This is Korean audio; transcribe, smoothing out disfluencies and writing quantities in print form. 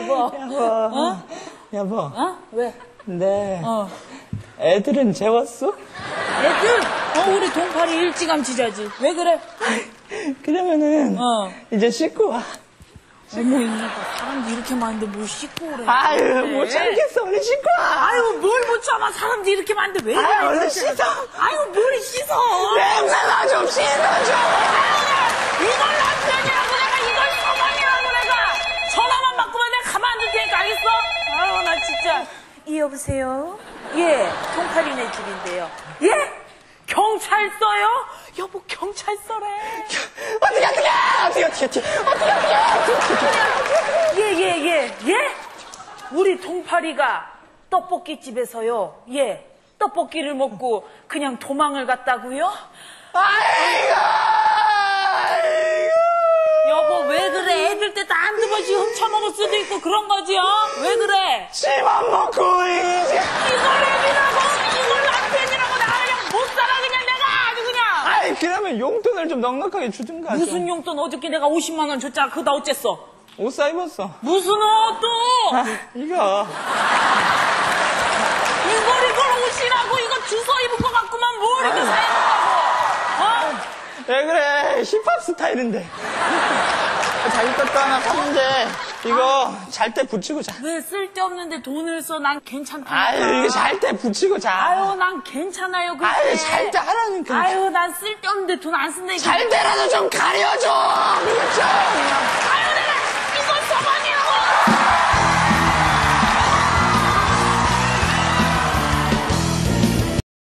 여보. 여보. 여보. 어? 왜? 네. 애들은 재웠어? 애들? 우리 동파리 일찌감치 자지. 왜 그래? 그러면은 이제 씻고 와. 어머, 이놈아, 사람들 이렇게 많은데 뭘 씻고 그래. 아유, 못 참겠어. 얼른 씻고 와. 아유, 뭘 못 참아. 사람들 이렇게 많은데 왜 그래. 아유, 얼른 씻어. 아유, 뭘 씻어. 냄새나 좀 씻어줘. 이걸 남편이라고 내가 이걸 서방이라고 내가 전화만 바꾸면 내가 가만 안 둘 테니까 알겠어? 아유, 나 진짜. 여보세요? 예, 동파리네 집인데요. 예? 경찰서요? 여보, 경찰서래. 어떻게. 예? 우리 동파리가 떡볶이집에서요. 예, 떡볶이를 먹고 그냥 도망을 갔다고요? 아이고. 여보, 왜 그래? 애들 때 다 한두 번씩 훔쳐먹을 수도 있고 그런 거지, 왜 그래? 씹어 먹고 이제. 이걸 애비라고, 이걸 남편이라고 나 그냥 못 살아, 그냥 내가 아주 그냥. 아이, 그러면 용돈을 좀 넉넉하게 주든가. 무슨 용돈 어저께 내가 50만 원 줬잖아. 그거 다 어쨌어? 옷 사 입었어. 무슨 옷 또? 이거. 이걸 옷이라고 이거 주워 입은 거 같구만 뭘 이렇게 사입는다고. 왜 그래? 힙합 스타일인데. 자기 것도 하나 샀는데 이거 잘 때 붙이고 자. 왜 쓸데없는데 돈을 써? 난 괜찮다. 아유, 이거 잘 때 붙이고 자. 아유, 난 괜찮아요. 그게. 아유, 잘 때 하라니까. 아유, 난 쓸데없는데 돈 안 쓴다니까. 잘 때라도 좀 가려줘. 그렇죠?